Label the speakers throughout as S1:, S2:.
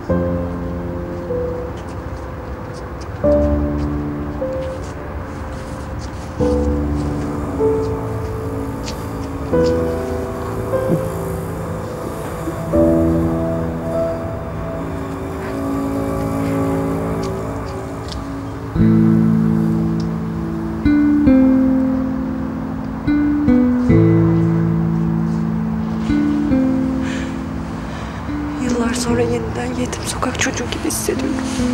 S1: Yıllar sonra yeniden yetim sokak çocuğu gibi hissediyorum.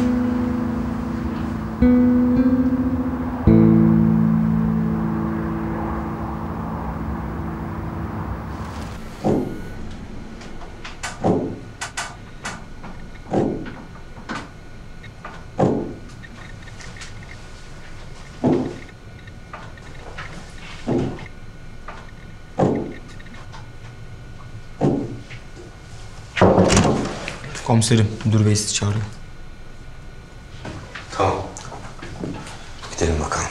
S2: Komiserim, müdür bey sizi çağırıyor.
S3: Tamam. Gidelim bakalım.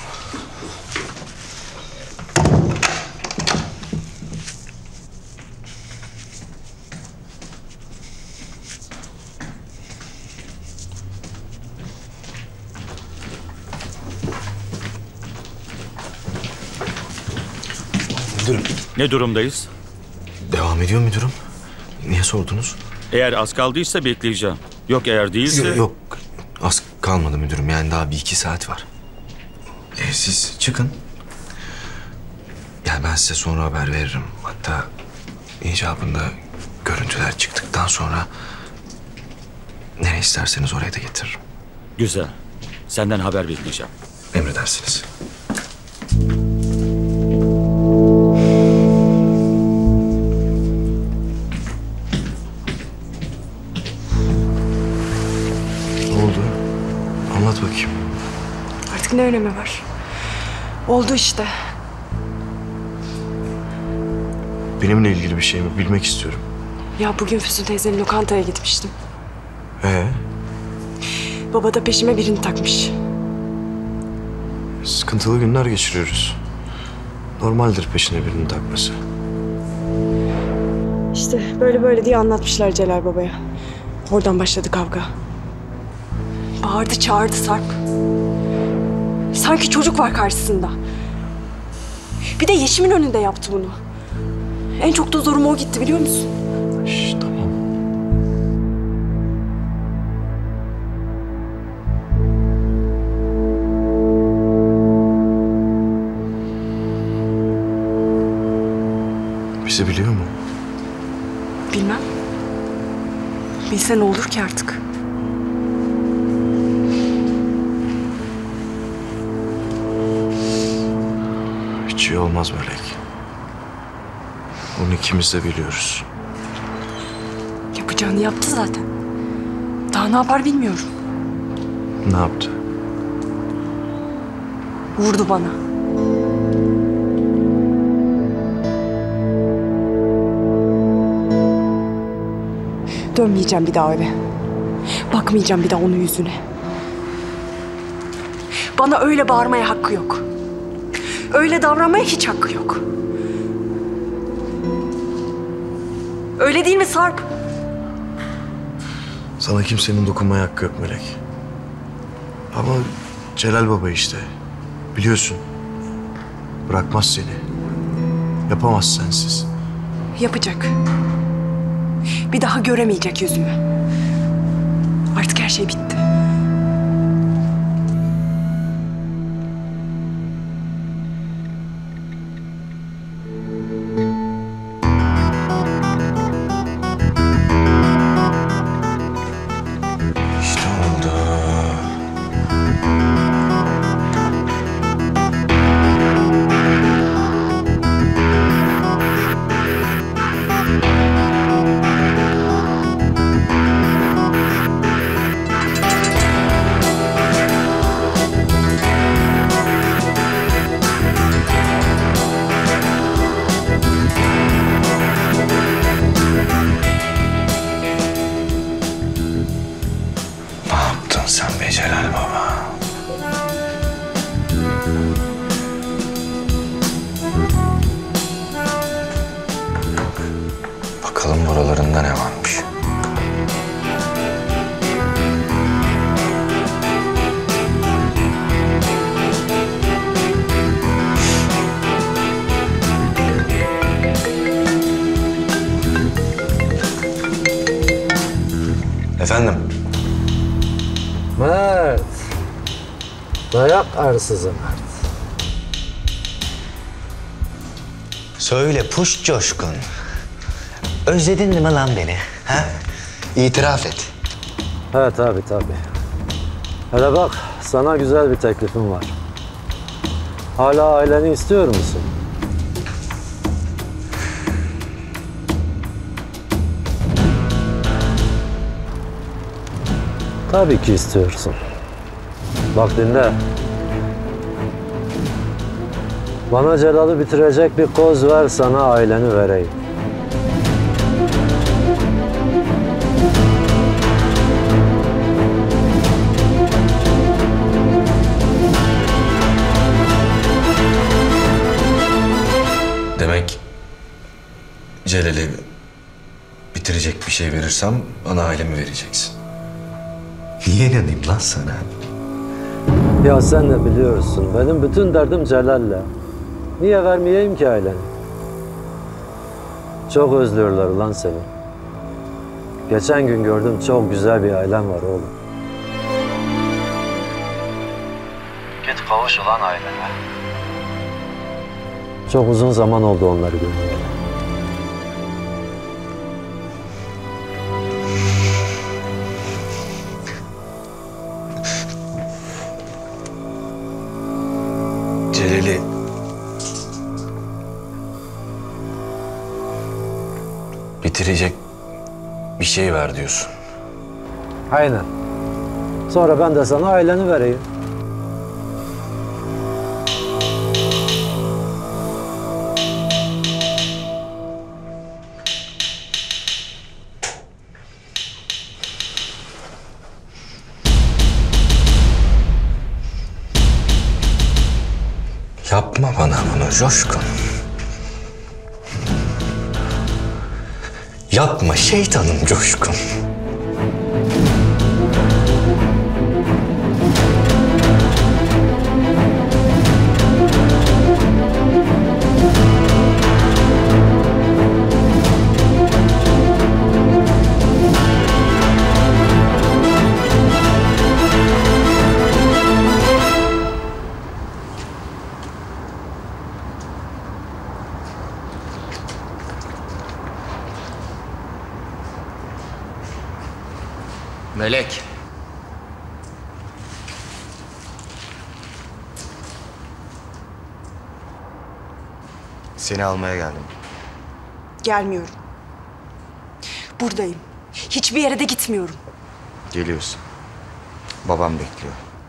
S3: Müdürüm.
S4: Ne durumdayız?
S3: Devam ediyor müdürüm. Niye sordunuz?
S4: Eğer az kaldıysa bekleyeceğim. Yok eğer değilse...
S3: Yok, az kalmadı müdürüm. Yani daha 1-2 saat var. Siz çıkın. Yani ben size sonra haber veririm. Hatta icabında görüntüler çıktıktan sonra nereye isterseniz oraya da getiririm.
S4: Güzel. Senden haber bekleyeceğim.
S3: Emredersiniz. Ne oldu? Anlat bakayım.
S1: Artık ne önemi var? Oldu işte.
S3: Benimle ilgili bir şey mi? Bilmek istiyorum.
S1: Ya bugün Füsun teyzenin lokantaya gitmiştim. Baba da peşime birini takmış.
S3: Sıkıntılı günler geçiriyoruz. Normaldir peşine birini takması.
S1: İşte böyle diye anlatmışlar Celal babaya. Oradan başladı kavga. Bağırdı çağırdı Sarp. Sanki çocuk var karşısında. Bir de Yeşim'in önünde yaptı bunu. En çok da zoruma o gitti biliyor musun?
S3: Tamam. Bizi biliyor mu?
S1: Bilmem. Bilse ne olur ki artık?
S3: Hiç iyi olmaz Melek. Bunu ikimiz de biliyoruz.
S1: Yapacağını yaptı zaten. Daha ne yapar bilmiyorum.
S3: Ne yaptı?
S1: Vurdu bana. Dönmeyeceğim bir daha eve. Bakmayacağım bir daha onun yüzüne. Bana öyle bağırmaya hakkı yok. Öyle davranmaya hiç hakkı yok. Öyle değil mi Sarp?
S3: Sana kimsenin dokunmaya hakkı yok Melek. Ama Celal Baba işte. Biliyorsun. Bırakmaz seni. Yapamaz sensiz.
S1: Yapacak. Bir daha göremeyecek yüzümü. Artık her şey bitti.
S3: İşte oldu. Ne yaptın sen be Celal Baba? Bakalım buralarında ne varmış? Efendim?
S2: Mert. Dayak arsızı Mert.
S5: Söyle puş Coşkun. Özledin mi lan beni? Ha? İtiraf et.
S2: He tabii. Hele bak sana güzel bir teklifim var. Hala aileni istiyor musun? Tabii ki istiyorsun. Bak dinle. Bana Celal'i bitirecek bir koz ver, sana aileni vereyim.
S3: Demek Celal'i bitirecek bir şey verirsem bana ailemi vereceksin. Niye inanayım lan sana?
S2: Ya sen de biliyorsun, benim bütün derdim Celal'le. Niye vermeyeyim ki aileni? Çok özlüyorlar lan seni. Geçen gün gördüm, çok güzel bir ailen var oğlum. Git kavuş ulan ailene. Çok uzun zaman oldu onları görmeyeli.
S3: Celal'i bitirecek bir şey ver diyorsun.
S2: Aynen. Sonra ben de sana aileni vereyim.
S3: Yapma bana bunu Coşkun. Yapma şeytanım Coşkun.
S5: Melek. Seni almaya geldim.
S1: Gelmiyorum. Buradayım. Hiçbir yere de gitmiyorum.
S5: Geliyorsun. Babam bekliyor.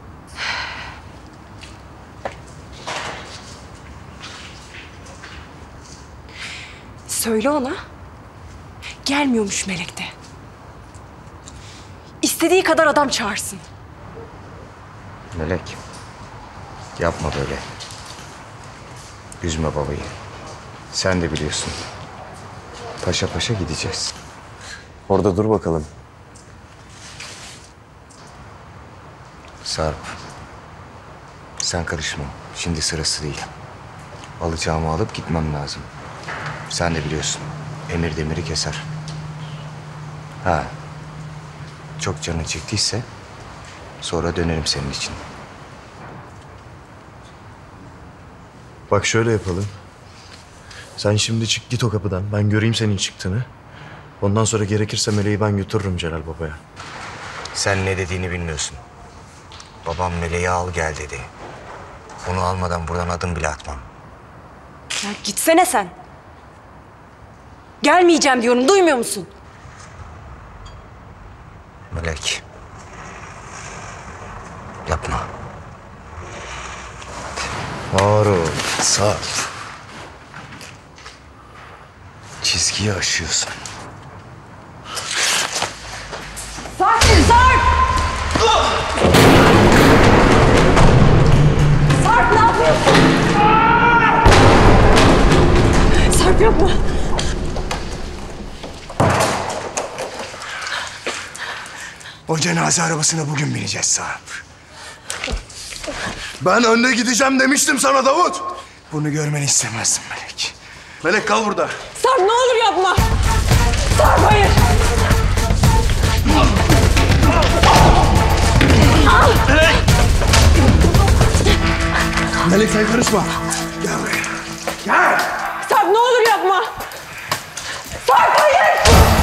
S1: Söyle ona. Gelmiyormuş Melek de. İstediği kadar adam çağırsın.
S5: Melek. Yapma böyle. Üzme babayı. Sen de biliyorsun. Paşa paşa gideceğiz. Orada dur bakalım. Sarp. Sen karışma. Şimdi sırası değil. Alacağımı alıp gitmem lazım. Sen de biliyorsun. Emir demiri keser. Ha. Çok canın çektiyse sonra dönerim senin için.
S6: Bak şöyle yapalım. Sen şimdi çık git o kapıdan. Ben göreyim senin çıktığını. Ondan sonra gerekirse Meleği ben götürürüm Celal Baba'ya.
S5: Sen ne dediğini bilmiyorsun. Babam Meleği al gel dedi. Onu almadan buradan adım bile atmam.
S1: Ya gitsene sen. Gelmeyeceğim diyorum, duymuyor musun?
S5: Melek. Yapma.
S6: Harun.
S5: Sarp. Çizgiyi aşıyorsun.
S1: Sarp! Sarp! Sarp ne yapıyorsun? Sarp yapma.
S7: O cenaze arabasına bugün bineceğiz Sarp.
S6: Ben önde gideceğim demiştim sana Davut.
S7: Bunu görmeni istemezdim Melek.
S6: Melek kal burada.
S1: Sarp ne olur yapma. Sarp hayır.
S7: Melek sen karışma. Gel buraya. Gel.
S1: Sarp ne olur yapma. Sarp hayır.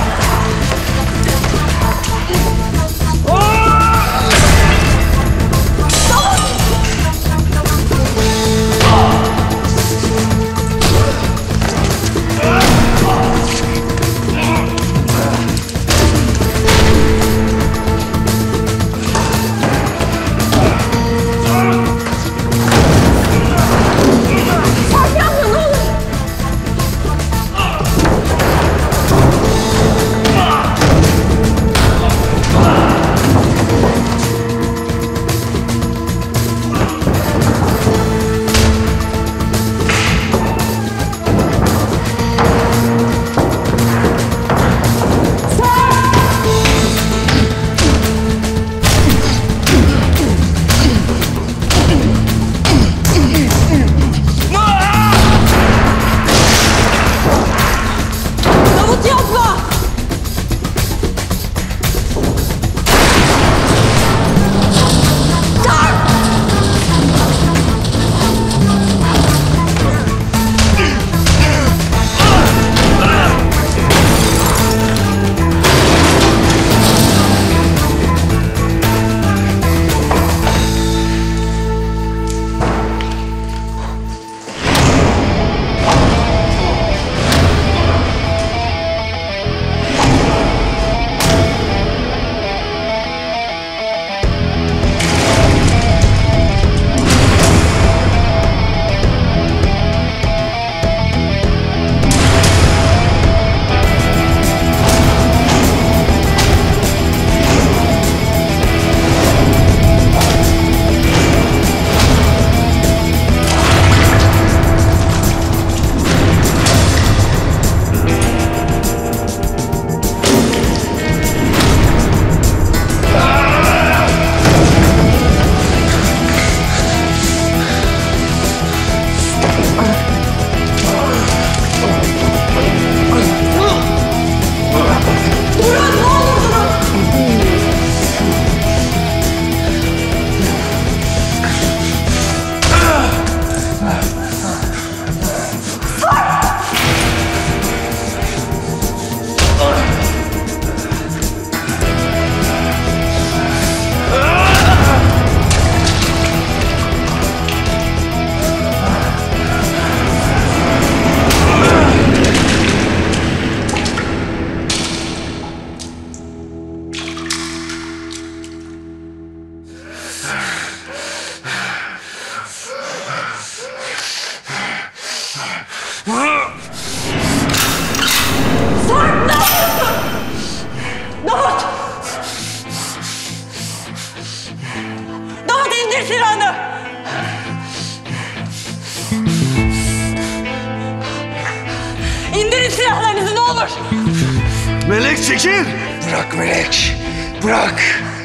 S7: Melek çekil! Bırak Melek! Bırak!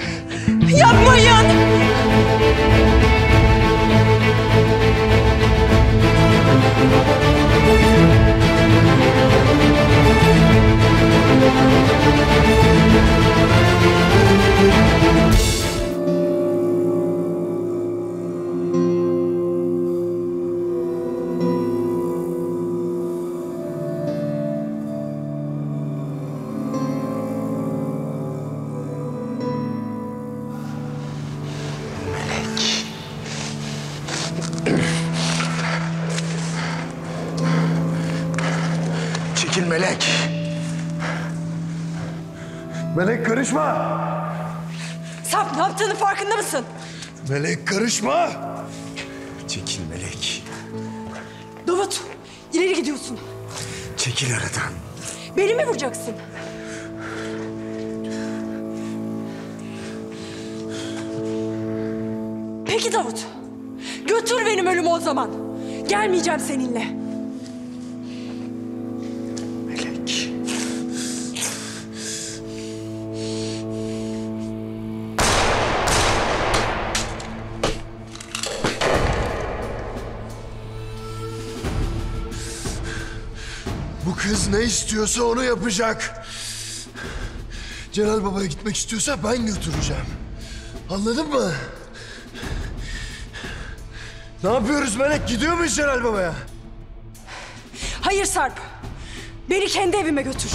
S1: Yapmayın!
S7: Çekil Melek! Melek karışma!
S1: Sarp ne yaptığının farkında mısın?
S7: Melek karışma! Çekil Melek!
S1: Davut ileri gidiyorsun.
S7: Çekil aradan!
S1: Beni mi vuracaksın? Peki Davut. Götür benim ölümü o zaman. Gelmeyeceğim seninle.
S7: Melek! Bu kız ne istiyorsa onu yapacak. Celal Baba'ya gitmek istiyorsa ben götüreceğim. Anladın mı?
S6: Ne yapıyoruz Melek? Gidiyor muyuz Celal Baba'ya?
S1: Hayır Sarp. Beni kendi evime götür.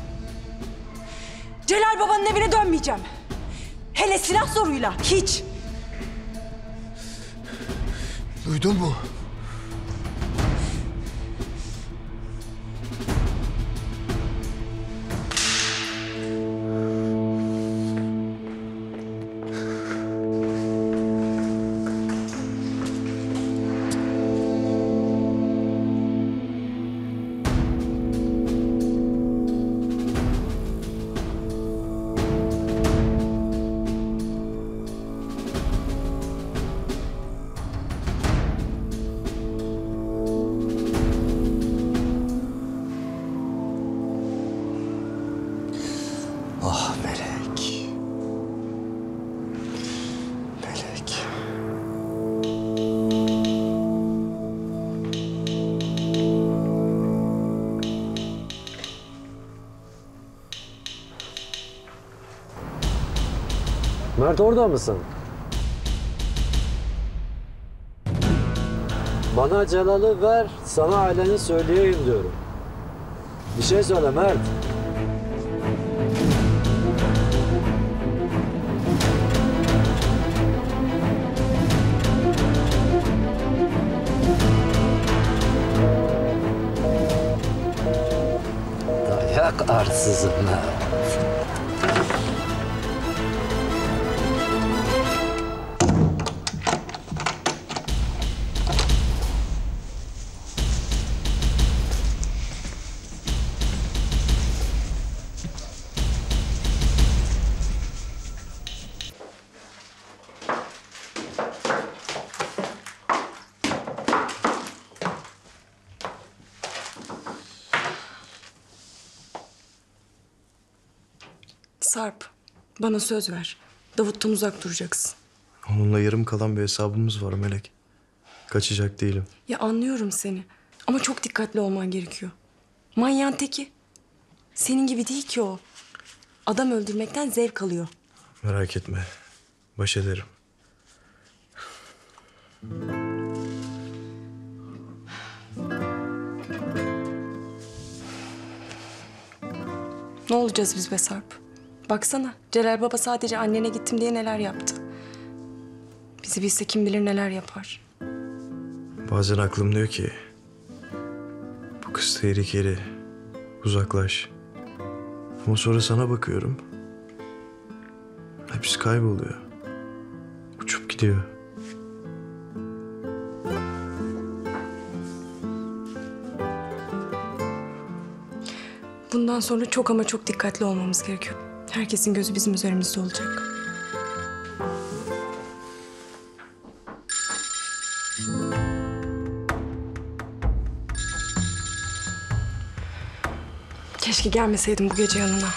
S1: Celal babanın evine dönmeyeceğim. Hele silah zoruyla hiç.
S6: Duydun mu?
S5: Ah Melek. Melek.
S2: Mert orada mısın? Bana Celal'i ver, sana aileni söyleyeyim diyorum. Bir şey söyle Mert. Dayak arsızım Mert.
S1: Sarp, bana söz ver. Davut'tan uzak duracaksın.
S6: Onunla yarım kalan bir hesabımız var Melek. Kaçacak değilim.
S1: Ya anlıyorum seni. Ama çok dikkatli olman gerekiyor. Manyağın teki. Senin gibi değil ki o. Adam öldürmekten zevk alıyor.
S6: Merak etme. Baş ederim.
S1: Ne olacağız biz be Sarp? Baksana Celal Baba sadece annene gittim diye neler yaptı. Bizi bilse kim bilir neler yapar.
S6: Bazen aklım diyor ki... Bu kız tehlikeli. Uzaklaş. Ama sonra sana bakıyorum. Hepsi kayboluyor. Uçup gidiyor.
S1: Bundan sonra çok ama çok dikkatli olmamız gerekiyor. Herkesin gözü bizim üzerimizde olacak. Keşke gelmeseydim bu gece yanına.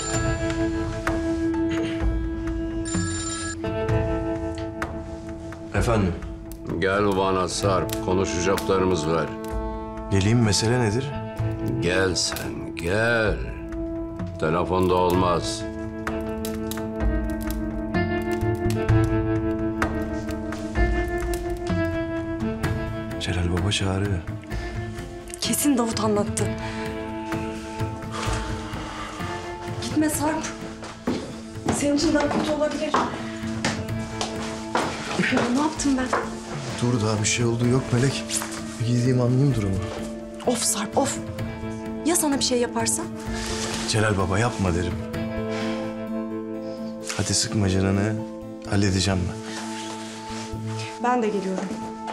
S6: Efendim?
S8: Gel bana Sarp, konuşacaklarımız var.
S6: Geleyim, mesele nedir?
S8: Gel sen, gel. Telefonda olmaz.
S6: Celal Baba çağırıyor.
S1: Kesin Davut anlattı. Gitme Sarp. Senin için daha kötü olabilir. Ya ne yaptım ben?
S6: Dur, daha bir şey olduğu yok Melek. Bir gideyim anlayayım durumu.
S1: Of Sarp of. Ya sana bir şey yaparsa?
S6: Celal Baba yapma derim. Hadi sıkma canını. Halledeceğim ben.
S1: Ben de geliyorum.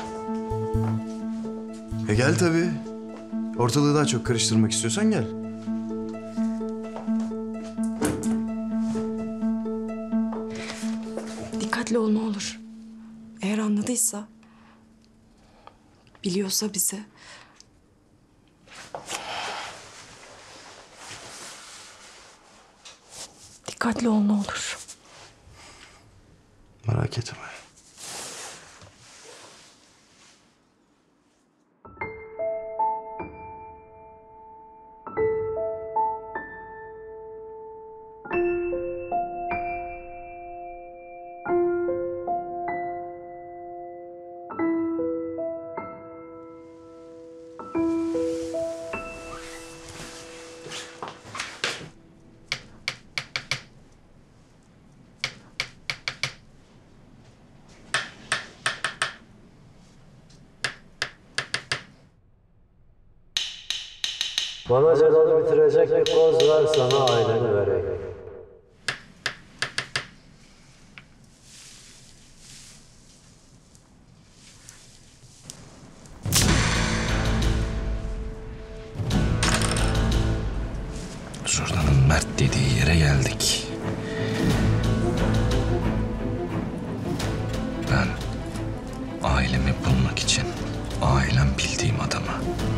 S6: Gel tabii. Ortalığı daha çok karıştırmak istiyorsan gel.
S1: Dikkatli ol ne olur. Eğer anladıysa, biliyorsa bizi. Dikkatli ol ne olur.
S6: Merak etme.
S2: Bana Celal'i bitirecek bir koz ver, sana aileni vereyim.
S3: Zurna'nın Mert dediği yere geldik. Ben ailemi bulmak için ailem bildiğim adama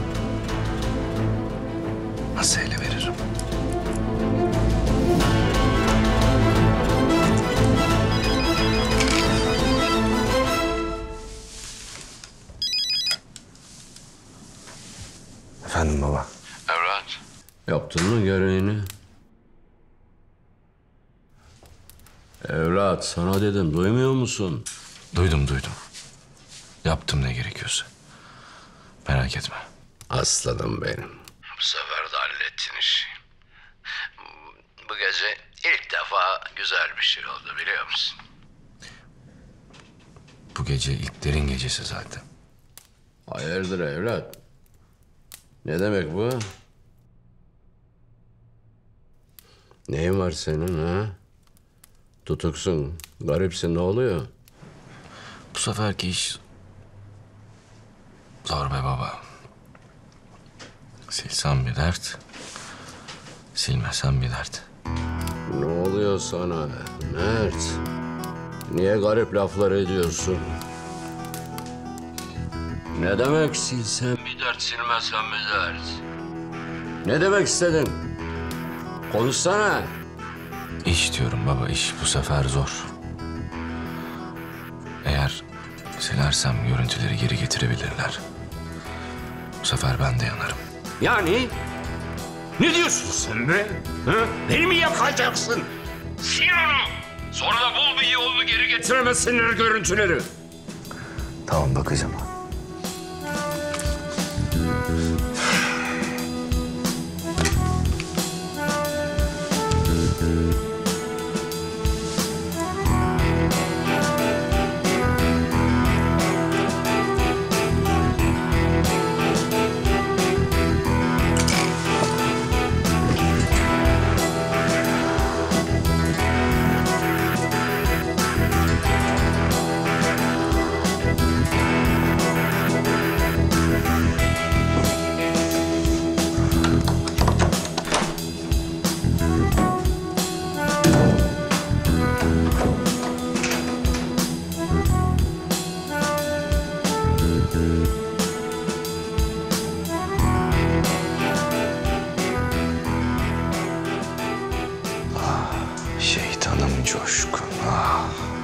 S3: nasıl ele veririm? Efendim baba.
S8: Evlat. Yaptın mı gereğini? Evlat sana dedim, duymuyor musun?
S3: Duydum. Yaptım ne gerekiyorsa. Merak etme.
S8: Aslanım benim. Bu sefer de hallettin işi. Bu gece ilk defa güzel bir şey oldu, biliyor musun?
S3: Bu gece ilklerin gecesi zaten.
S8: Hayırdır evlat? Ne demek bu? Neyin var senin ha? Tutuksun, garipsin, ne oluyor?
S3: Bu seferki iş zor be baba. Silsem bir dert, silmesem bir dert.
S8: Ne oluyor sana Mert? Niye garip laflar ediyorsun? Ne demek silsem bir dert, silmesem bir dert? Ne demek istedin? Konuşsana.
S3: İş diyorum baba, iş bu sefer zor. Eğer silersem görüntüleri geri getirebilirler. Bu sefer ben de yanarım.
S8: Yani? Ne diyorsun sen be? Ha? Beni mi yakacaksın? Sil onu. Sonra da bul bir yolunu geri getiremezsinler görüntüleri.
S5: Tamam, bakacağım.
S3: Şeytanım Coşkun. Ah.